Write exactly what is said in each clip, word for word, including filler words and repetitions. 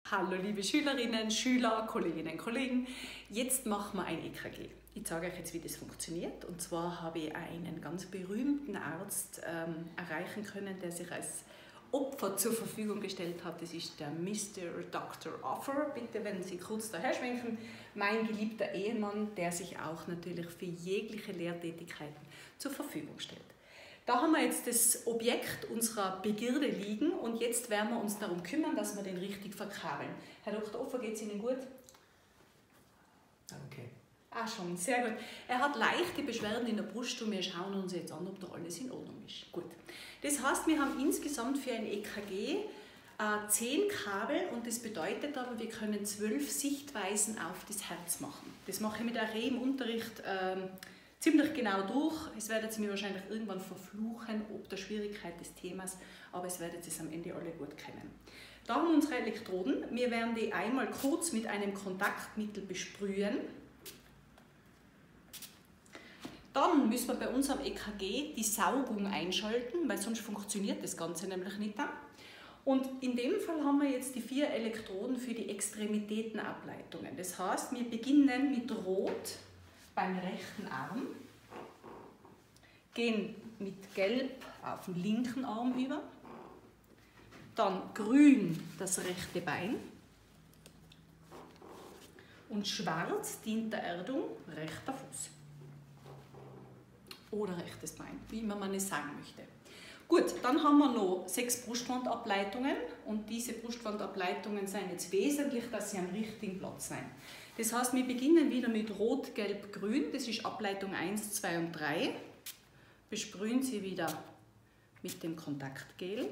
Hallo liebe Schülerinnen, Schüler, Kolleginnen und Kollegen. Jetzt machen wir ein E K G. Ich zeige euch jetzt, wie das funktioniert. Und zwar habe ich einen ganz berühmten Arzt ähm, erreichen können, der sich als Opfer zur Verfügung gestellt hat. Das ist der Mister Doktor Offer. Bitte, wenn Sie kurz daher schwenken. Mein geliebter Ehemann, der sich auch natürlich für jegliche Lehrtätigkeiten zur Verfügung stellt. Da haben wir jetzt das Objekt unserer Begierde liegen und jetzt werden wir uns darum kümmern, dass wir den richtig verkabeln. Herr Doktor Offer, geht es Ihnen gut? Danke. Ah, schon, sehr gut. Er hat leichte Beschwerden in der Brust und wir schauen uns jetzt an, ob da alles in Ordnung ist. Gut. Das heißt, wir haben insgesamt für ein E K G äh, zehn Kabel und das bedeutet aber, wir können zwölf Sichtweisen auf das Herz machen. Das mache ich mit euch im Unterricht ähm, ziemlich genau durch. Es werdet Sie mir wahrscheinlich irgendwann verfluchen, ob der Schwierigkeit des Themas, aber es werdet Sie es am Ende alle gut kennen. Da haben wir unsere Elektroden. Wir werden die einmal kurz mit einem Kontaktmittel besprühen. Dann müssen wir bei unserem E K G die Saugung einschalten, weil sonst funktioniert das Ganze nämlich nicht. Und in dem Fall haben wir jetzt die vier Elektroden für die Extremitätenableitungen. Das heißt, wir beginnen mit Rot beim rechten Arm, gehen mit Gelb auf den linken Arm über, dann grün das rechte Bein und schwarz dient der Erdung rechter Fuß oder rechtes Bein, wie immer man es sagen möchte. Gut, dann haben wir noch sechs Brustwandableitungen und diese Brustwandableitungen sind jetzt wesentlich, dass sie am richtigen Platz sind. Das heißt, wir beginnen wieder mit Rot, Gelb, Grün, das ist Ableitung eins, zwei und drei. Besprühen Sie wieder mit dem Kontaktgel.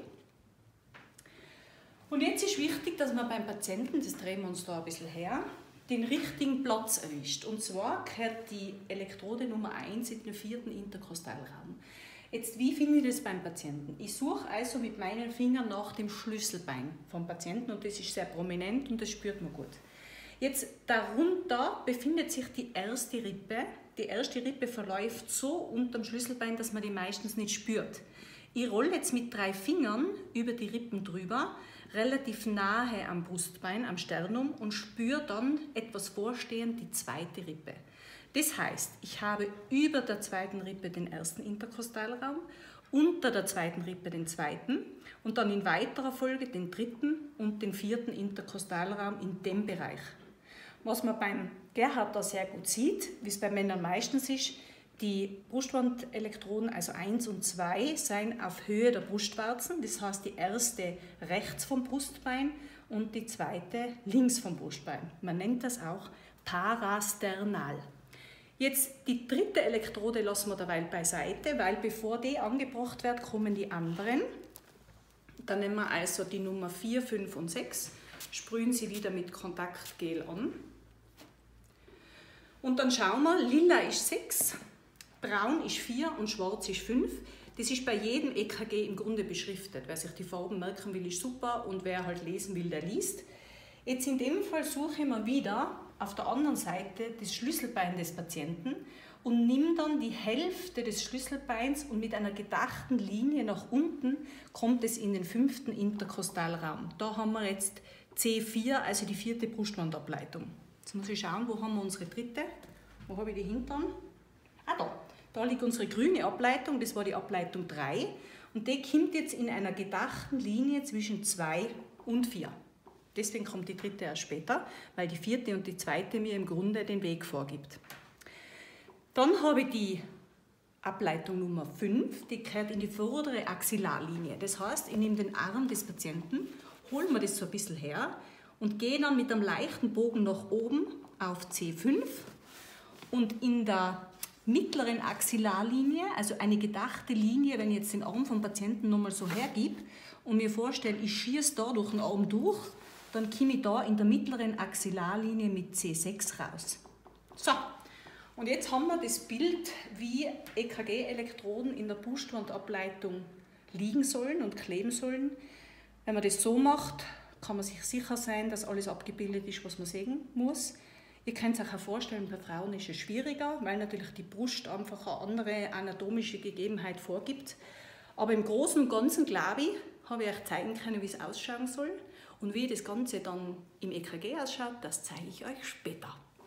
Und jetzt ist wichtig, dass man beim Patienten, das drehen wir uns da ein bisschen her, den richtigen Platz erwischt. Und zwar gehört die Elektrode Nummer eins in den vierten Interkostalraum. Jetzt, wie finde ich das beim Patienten? Ich suche also mit meinen Fingern nach dem Schlüsselbein vom Patienten und das ist sehr prominent und das spürt man gut. Jetzt darunter befindet sich die erste Rippe. Die erste Rippe verläuft so unterm Schlüsselbein, dass man die meistens nicht spürt. Ich rolle jetzt mit drei Fingern über die Rippen drüber, relativ nahe am Brustbein, am Sternum und spüre dann etwas vorstehend die zweite Rippe. Das heißt, ich habe über der zweiten Rippe den ersten Interkostalraum, unter der zweiten Rippe den zweiten und dann in weiterer Folge den dritten und den vierten Interkostalraum in dem Bereich. Was man beim Gerhard da sehr gut sieht, wie es bei Männern meistens ist, die Brustwandelektroden, also eins und zwei, sind auf Höhe der Brustwarzen, das heißt die erste rechts vom Brustbein und die zweite links vom Brustbein. Man nennt das auch parasternal. Jetzt die dritte Elektrode lassen wir derweil beiseite, weil bevor die angebracht wird, kommen die anderen. Dann nehmen wir also die Nummer vier, fünf und sechs, sprühen sie wieder mit Kontaktgel an. Und dann schauen wir, lila ist sechs, braun ist vier und schwarz ist fünf. Das ist bei jedem E K G im Grunde beschriftet. Wer sich die Farben merken will, ist super und wer halt lesen will, der liest. Jetzt in dem Fall suche ich mir wieder auf der anderen Seite das Schlüsselbein des Patienten und nimm dann die Hälfte des Schlüsselbeins und mit einer gedachten Linie nach unten kommt es in den fünften Interkostalraum. Da haben wir jetzt C vier, also die vierte Brustwandableitung. Jetzt muss ich schauen, wo haben wir unsere dritte? Wo habe ich die Hintern? Ah, da. Da liegt unsere grüne Ableitung, das war die Ableitung drei. Und die kommt jetzt in einer gedachten Linie zwischen zwei und vier. Deswegen kommt die dritte erst später, weil die vierte und die zweite mir im Grunde den Weg vorgibt. Dann habe ich die Ableitung Nummer fünf, die gehört in die vordere Axillarlinie. Das heißt, ich nehme den Arm des Patienten, hole mir das so ein bisschen her und gehe dann mit einem leichten Bogen nach oben auf C fünf und in der mittleren Axillarlinie, also eine gedachte Linie, wenn ich jetzt den Arm vom Patienten nochmal so hergib und mir vorstelle, ich schieße da durch den Arm durch, dann komme ich da in der mittleren Axillarlinie mit C sechs raus. So, und jetzt haben wir das Bild, wie E K G-Elektroden in der Brustwandableitung liegen sollen und kleben sollen. Wenn man das so macht, kann man sich sicher sein, dass alles abgebildet ist, was man sehen muss. Ihr könnt euch auch vorstellen, bei Frauen ist es schwieriger, weil natürlich die Brust einfach eine andere anatomische Gegebenheit vorgibt. Aber im Großen und Ganzen, glaube ich, habe ich euch zeigen können, wie es ausschauen soll. Und wie das Ganze dann im E K G ausschaut, das zeige ich euch später.